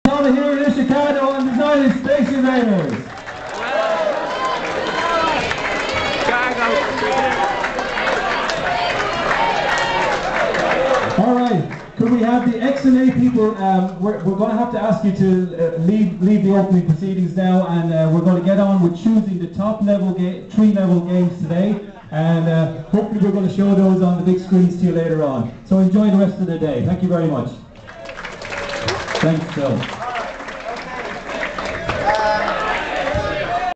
Tony here in Chicago and designing Space Invaders. Alright, could we have the X and A people, we're going to have to ask you to leave the opening proceedings now, and we're going to get on with choosing the top level 3 level games today, and hopefully we're going to show those on the big screens to you later on. So enjoy the rest of the day. Thank you very much. Thanks, Phil.